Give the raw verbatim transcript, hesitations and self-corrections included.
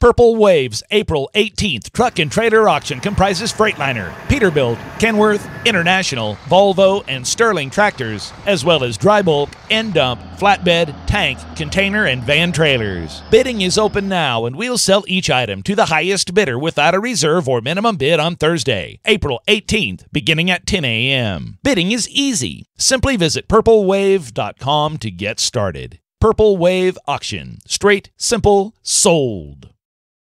Purple Wave's April eighteenth truck and trailer auction comprises Freightliner, Peterbilt, Kenworth, International, Volvo, and Sterling tractors, as well as dry bulk, end dump, flatbed, tank, container, and van trailers. Bidding is open now, and we'll sell each item to the highest bidder without a reserve or minimum bid on Thursday, April eighteenth, beginning at ten a.m. Bidding is easy. Simply visit purple wave dot com to get started. Purple Wave Auction. Straight, simple, sold.